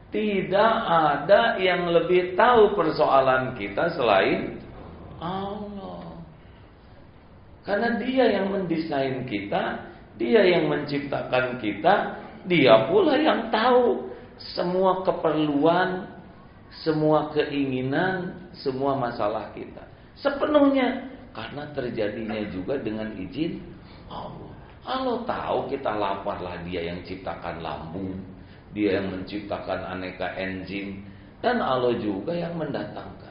Tidak ada yang lebih tahu persoalan kita selain Allah. Karena Dia yang mendesain kita, Dia yang menciptakan kita, Dia pula yang tahu semua keperluan, semua keinginan, semua masalah kita sepenuhnya. Karena terjadinya juga dengan izin Allah. Allah tahu kita lapar lah, Dia yang ciptakan lambung, Dia yang menciptakan aneka enzim, dan Allah juga yang mendatangkan.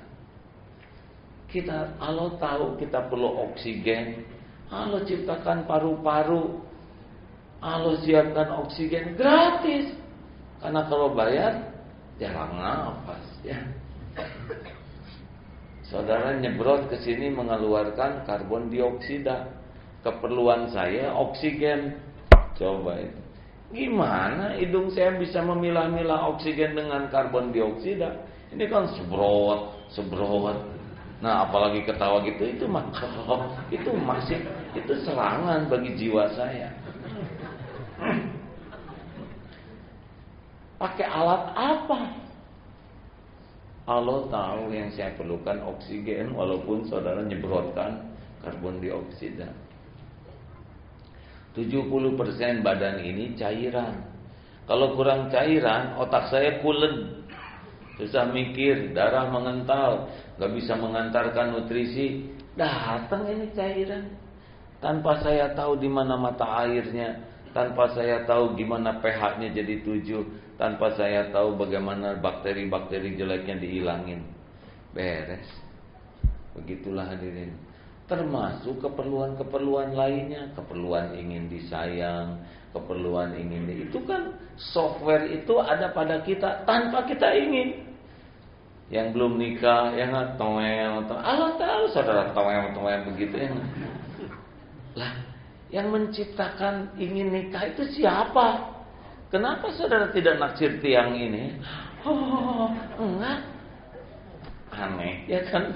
Allah tahu kita perlu oksigen, Allah ciptakan paru-paru, Allah siapkan oksigen gratis. Karena kalau bayar jarang nafas ya. Saudara nyebrot ke sini mengeluarkan karbon dioksida. Keperluan saya oksigen. Coba itu. Gimana hidung saya bisa memilah-milah oksigen dengan karbon dioksida? Ini kan sebrot. Nah, apalagi ketawa gitu, itu serangan bagi jiwa saya. Pakai alat apa? Allah tahu yang saya perlukan oksigen, walaupun saudara nyebrotkan karbon dioksida. 70% badan ini cairan. Kalau kurang cairan, otak saya pulen, susah mikir, darah mengental, gak bisa mengantarkan nutrisi. Datang ini cairan, tanpa saya tahu di mana mata airnya, tanpa saya tahu gimana pH-nya jadi 7, tanpa saya tahu bagaimana bakteri-bakteri jeleknya dihilangin. Beres. Begitulah hadirin. Termasuk keperluan-keperluan lainnya, keperluan ingin disayang, keperluan ingin itu kan software itu ada pada kita tanpa kita ingin. Yang belum nikah, yang toel, Allah tahu saudara toel begitu ya. Lah, yang menciptakan ingin nikah itu siapa? Kenapa saudara tidak naksir tiang ini? Oh, enggak. Aneh, ya kan?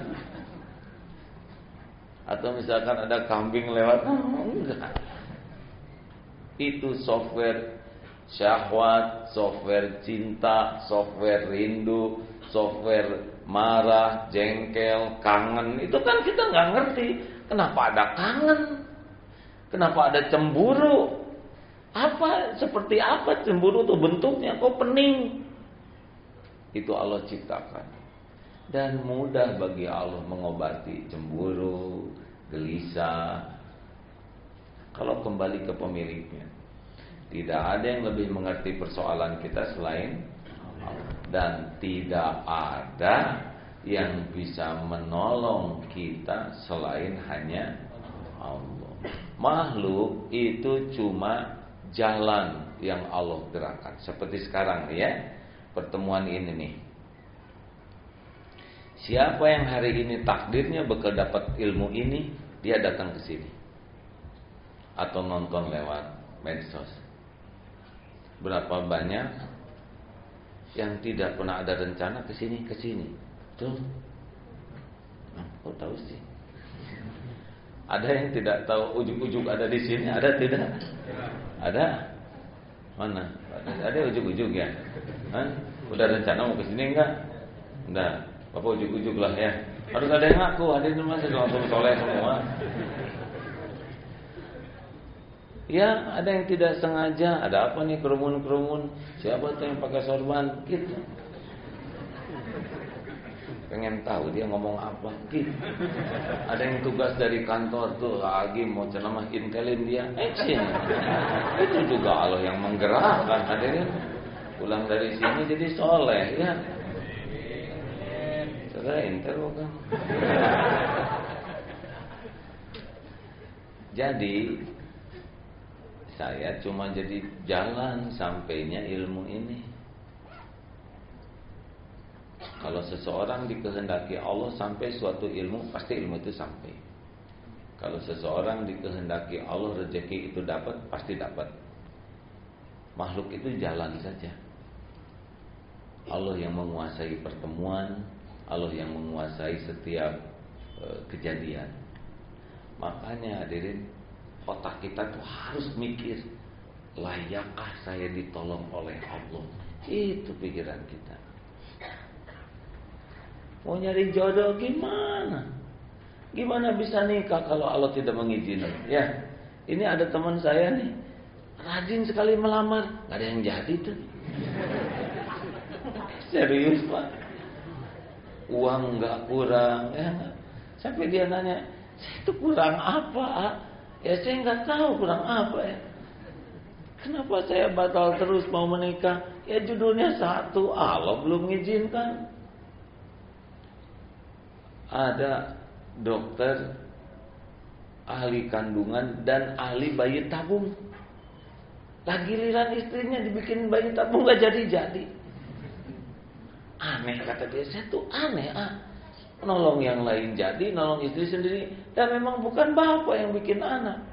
Atau misalkan ada kambing lewat, enggak. Itu software syahwat, software cinta, software rindu, software marah, jengkel, kangen. Itu kan kita nggak ngerti. Kenapa ada kangen? Kenapa ada cemburu? Seperti apa cemburu itu bentuknya? Kok pening? Itu Allah ciptakan. Dan mudah bagi Allah mengobati cemburu, gelisah, kalau kembali ke pemiliknya. Tidak ada yang lebih mengerti persoalan kita selain Allah. Dan tidak ada yang bisa menolong kita selain hanya Allah. Makhluk itu cuma jalan yang Allah gerakkan. Seperti sekarang ya, pertemuan ini nih. Siapa yang hari ini takdirnya bakal dapat ilmu ini, dia datang ke sini. Atau nonton lewat medsos. Berapa banyak yang tidak pernah ada rencana ke sini. Tuh. Nah, kok tahu sih? Ada yang tidak tahu ujug-ujug ada di sini, ada tidak? Ada? Mana? Ada ujug-ujug ya? Hah? Udah rencana mau ke sini enggak? Enggak. Bapak ujug-ujug lah ya. Harus ada yang ngaku, ada yang masih langsung soleh semua. Ya, ada yang tidak sengaja. Ada apa nih kerumun-kerumun? Siapa tuh yang pakai sorban? Gitu. Pengen tahu dia ngomong apa? Gitu. Ada yang tugas dari kantor tuh lagi mau ceramah intelin dia. Itu juga Allah yang menggerakkan hadirin. Pulang dari sini jadi soleh ya. Intel bukan. Jadi saya cuma jadi jalan sampainya ilmu ini. Kalau seseorang dikehendaki Allah sampai suatu ilmu, pasti ilmu itu sampai. Kalau seseorang dikehendaki Allah rezeki itu dapat, pasti dapat. Makhluk itu jalan saja. Allah yang menguasai pertemuan, Allah yang menguasai setiap kejadian. Makanya hadirin, otak kita tuh harus mikir, layakkah saya ditolong oleh Allah? Itu pikiran kita. Mau nyari jodoh gimana? Gimana bisa nikah kalau Allah tidak mengizinkan? Ya, ini ada teman saya nih, rajin sekali melamar, nggak ada yang jadi tuh. Serius Pak, uang nggak kurang, ya nggak? Sampai dia nanya, saya itu kurang apa? Ya saya nggak tahu kurang apa ya. Kenapa saya batal terus mau menikah? Ya judulnya satu, Allah belum mengizinkan. Ada dokter ahli kandungan dan ahli bayi tabung. Lagi giliran istrinya dibikin bayi tabung gak jadi-jadi. Aneh kata dia, saya tuh aneh nolong yang lain jadi, nolong istri sendiri. Dan memang bukan bapak yang bikin anak.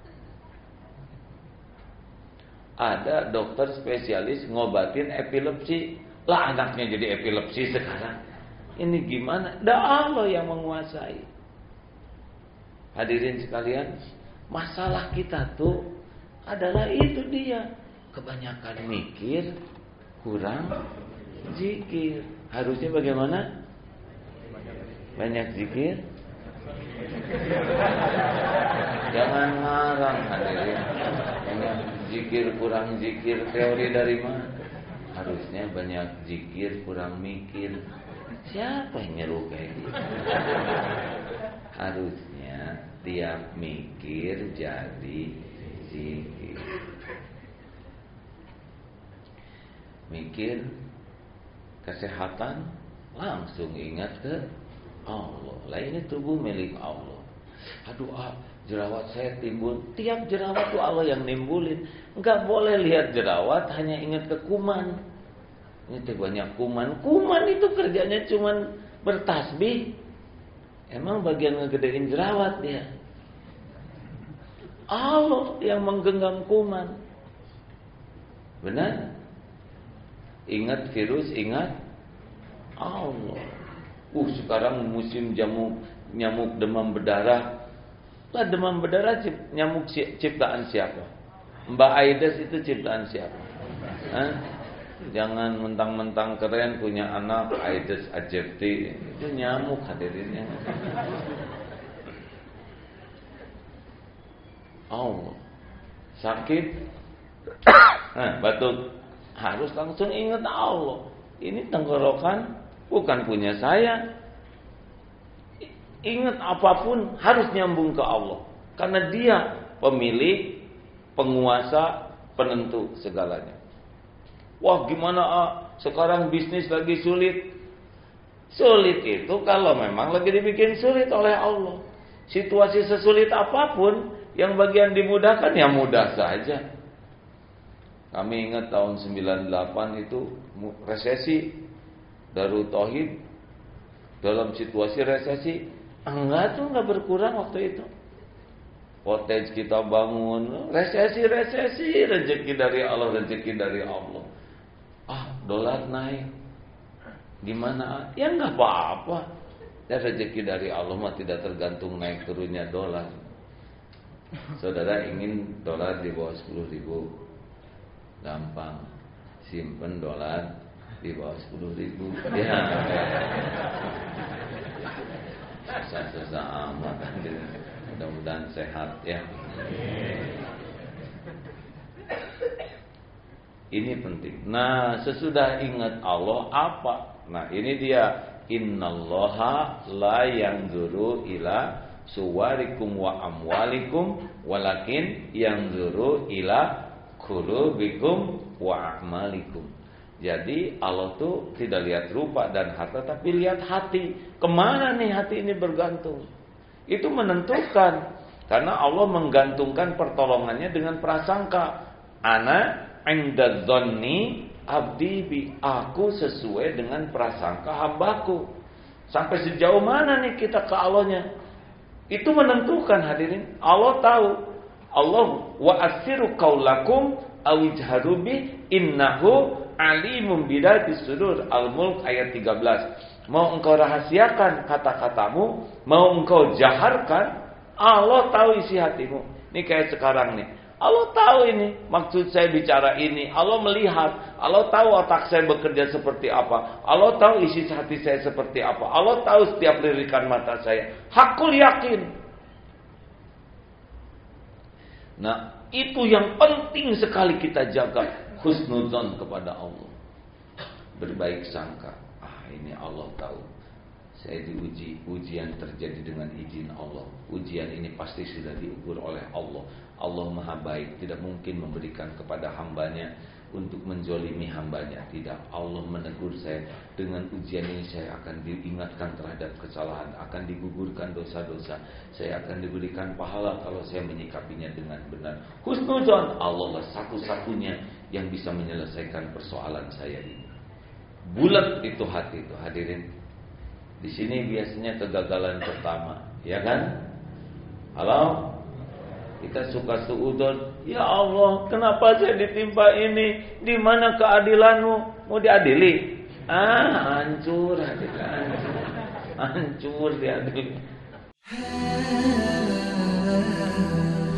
Ada dokter spesialis ngobatin epilepsi. Lah anaknya jadi epilepsi sekarang. Ini gimana? Dah Allah yang menguasai. Hadirin sekalian, masalah kita tuh adalah itu dia. Kebanyakan mikir, kurang zikir. Harusnya bagaimana? Banyak zikir. Jangan ngarang hadirin. Banyak zikir, kurang zikir. Teori dari mana? Harusnya banyak zikir, kurang mikir. Siapa yang nyuruh kayak gitu? Harusnya tiap mikir jadi zikir. Mikir kesehatan langsung ingat ke Allah. Lah ini tubuh milik Allah. Aduh jerawat saya timbul. Tiap jerawat tuh Allah yang nimbulin. Enggak boleh lihat jerawat hanya ingat ke kuman. Ini tuh banyak kuman. Kuman itu kerjanya cuman bertasbih. Emang bagian ngegedein jerawat dia. Allah yang menggenggam kuman. Benar? Ingat virus, ingat Allah. Sekarang musim nyamuk demam berdarah. Lah demam berdarah nyamuk ciptaan siapa? Mbak Aedes itu ciptaan siapa? Jangan mentang-mentang keren punya anak Aedes aegypti. Itu nyamuk hadirinnya. Allah. Sakit, batuk, harus langsung ingat Allah. Ini tenggorokan bukan punya saya. Ingat apapun harus nyambung ke Allah. Karena dia pemilik, penguasa, penentu segalanya. Wah gimana sekarang bisnis lagi sulit. Sulit itu kalau memang lagi dibikin sulit oleh Allah. Situasi sesulit apapun, yang bagian dimudahkan ya mudah saja. Kami ingat tahun 98 itu resesi. Darut Tauhid dalam situasi resesi, enggak berkurang waktu itu. Cottage kita bangun, resesi, rezeki dari Allah, rezeki dari Allah. Dolar naik. Gimana? Ya enggak apa-apa. Ya rezeki dari Allah mah tidak tergantung naik turunnya dolar. Saudara ingin dolar di bawah 10.000, gampang. Simpen dolar di bawah 10.000. Ya. Susah-susah amat. Mudah-mudahan sehat ya. Ini penting. Nah, sesudah ingat Allah apa? Nah, ini dia. Innallaha la yanzuru ila suwarikum wa amwalikum walakin yanzuru ila qulubikum wa a'malikum. Jadi Allah tuh tidak lihat rupa dan harta, tapi lihat hati. Kemana nih hati ini bergantung? Itu menentukan. Karena Allah menggantungkan pertolongannya dengan prasangka. Ana inda dzanni abdi bi, aku sesuai dengan prasangka hambaku. Sampai sejauh mana nih kita ke Allahnya? Itu menentukan hadirin. Allah tahu. Allah wa asiru qaulakum awijharu bi innahu alimum bidatis sudur. Al-Mulk ayat 13. Mau engkau rahasiakan kata-katamu, mau engkau jaharkan, Allah tahu isi hatimu. Ini kayak sekarang nih. Allah tahu ini, maksud saya bicara ini. Allah melihat, Allah tahu otak saya bekerja seperti apa. Allah tahu isi hati saya seperti apa. Allah tahu setiap lirikan mata saya. Hakul yakin. Nah, itu yang penting sekali kita jaga, husnudzon kepada Allah. Berbaik sangka. Ini Allah tahu. Saya diuji, ujian terjadi dengan izin Allah. Ujian ini pasti sudah diukur oleh Allah. Allah maha baik, tidak mungkin memberikan kepada hambanya untuk menzolimi hambanya. Tidak, Allah menegur saya. Dengan ujian ini saya akan diingatkan terhadap kesalahan, akan digugurkan dosa-dosa. Saya akan diberikan pahala kalau saya menyikapinya dengan benar. Husnudzon, Allah lah satu-satunya yang bisa menyelesaikan persoalan saya ini. Bulat itu hati itu, hadirin. Di sini biasanya kegagalan pertama, ya kan? Halo? Kita suka suudzon, ya Allah, kenapa saya ditimpa ini? Di mana keadilanmu? Mau diadili? Hancur hadirin, hancur. Hancur diadili.